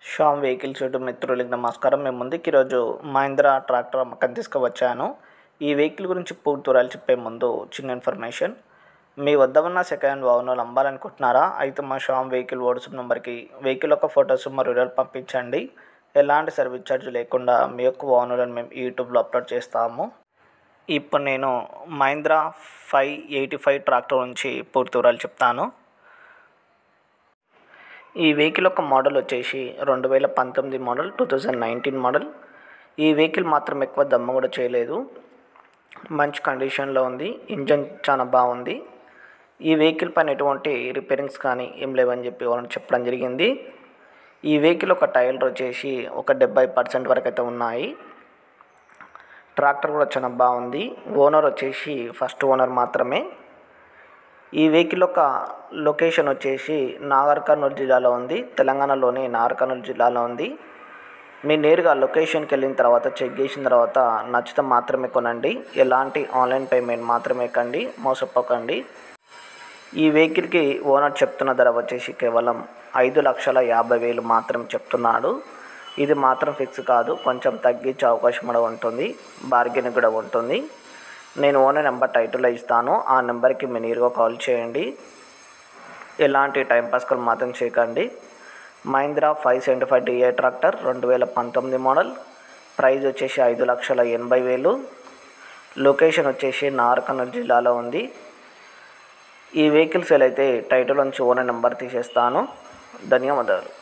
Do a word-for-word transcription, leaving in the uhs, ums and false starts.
Shyam vehicles YouTube మిత్రులకి నమస్కారం. మేము ముందుకు ఈరోజు మహీంద్రా ట్రాక్టర్ అమ్మకానికి తీసుకువచ్చాను. ఈ వెహికల్ గురించి పూర్తి వివరాలు చెప్పే ముందు చిన్న ఇన్ఫర్మేషన్. మీ వద్ద ఉన్న సెకండ్ హ్యాండ్ వాహనాలు అమ్మాలనుకుంటున్నారా? అయితే మా శ్యామ్ వెహికల్ వాట్సాప్ నెంబర్కి వెహికల్ యొక్క ఫొటోస్ మరియు వివరాలు పంపించండి. ఎలాంటి సర్వీస్ ఛార్జ్ లేకుండా మీ యొక్క వాహనాలను మేము యూట్యూబ్లో అప్లోడ్ చేస్తాము. ఇప్పుడు నేను Mahindra five eighty five tractor నుంచి పూర్తి వివరాలు చెప్తాను. ఈ వెహికల్ యొక్క మోడల్ వచ్చేసి రెండు వేల పంతొమ్మిది model two thousand nineteen model. ఈ వెహికల్ మాత్రం ఎక్కువ దమ్ము కూడా చేయలేదు, మంచి కండిషన్లో ఉంది. ఇంజన్ చాలా బాగుంది. ఈ వెహికల్ పైన ఎటువంటి రిపేరింగ్స్ కానీ ఏం లేవని చెప్పి వాళ్ళని చెప్పడం జరిగింది. ఈ వెహికల్ ఒక టైర్లు వచ్చేసి ఒక డెబ్బై పర్సెంట్ వరకు అయితే ఉన్నాయి. ట్రాక్టర్ కూడా చాలా బాగుంది. ఓనర్ వచ్చేసి ఫస్ట్ ఓనర్ మాత్రమే. ఈ వెహికల్ యొక్క లొకేషన్ వచ్చేసి నాగర్ కర్నూలు జిల్లాలో ఉంది. తెలంగాణలోని నాగర్ కర్నూలు జిల్లాలో ఉంది. మీరు నేరుగా లొకేషన్కి వెళ్ళిన తర్వాత చెక్ చేసిన తర్వాత నచ్చితే మాత్రమే కొనండి. ఎలాంటి ఆన్లైన్ పేమెంట్ మాత్రమే కండి, మోసపోకండి. ఈ వెహికల్కి ఓనర్ చెప్తున్న ధర వచ్చేసి కేవలం ఐదు లక్షల యాభై వేలు మాత్రం చెప్తున్నాడు. ఇది మాత్రం ఫిక్స్ కాదు, కొంచెం తగ్గించే అవకాశం కూడా ఉంటుంది, బార్గెన్ కూడా ఉంటుంది. నేను ఓనర్ నెంబర్ టైటిల్లో ఇస్తాను, ఆ నెంబర్కి మీరు నేరుగా కాల్ చేయండి. ఎలాంటి టైంపాస్ కాల్ మాత్రం చేయకండి. Mahindra five seventy five DI tractor రెండు వేల పంతొమ్మిది మోడల్. ప్రైస్ వచ్చేసి ఐదు లక్షల ఎనభై వేలు. లొకేషన్ వచ్చేసి నాగర్ కర్నూలు జిల్లాలో ఉంది. ఈ వెహికల్ సేల్ అయితే టైటిల్ నుంచి ఓనర్ నెంబర్ తీసేస్తాను. ధన్యవాదాలు.